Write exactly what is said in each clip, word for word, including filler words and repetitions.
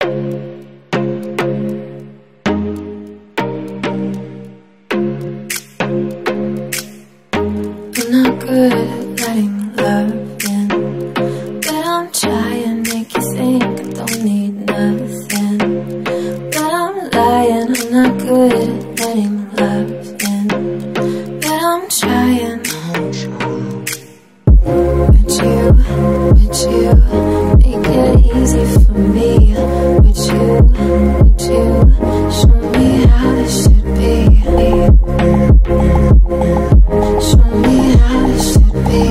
not good at letting love in, but I'm trying to make you think I don't need nothing. But I'm lying, I'm not good at letting love in, but I'm trying. Would you, would you make it easy for me? Would you, would you show me how it should be? Show me how it should be.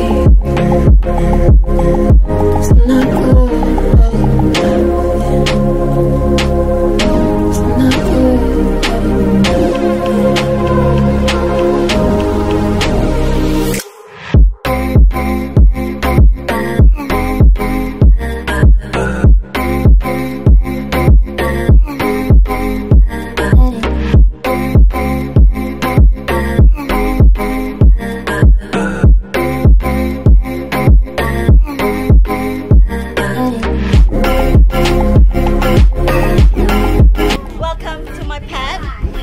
'Cause I'm not good at letting love in. 'Cause I'm not good at letting love Welcome to my pet.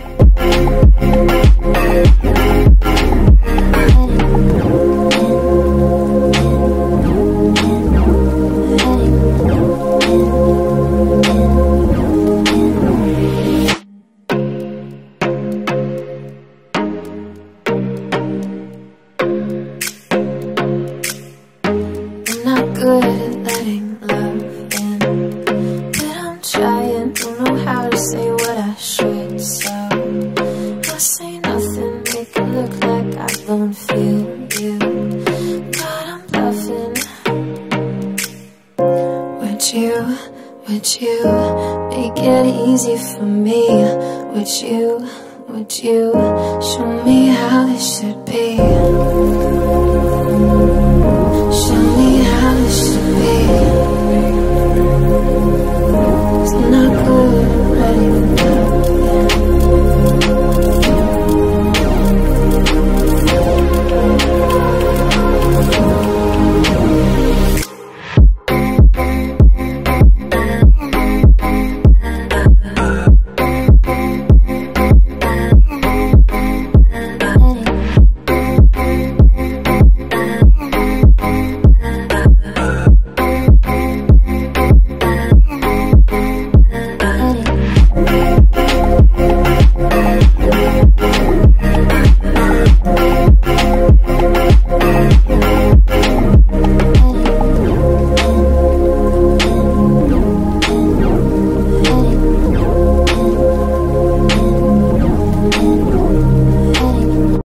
I'm not good at letting love in, but I'm trying. Don't know how to say what I should, so I'll say nothing, make it look like I don't feel you, but I'm bluffing. Would you, would you make it easy for me? Would you, would you show me how it should be?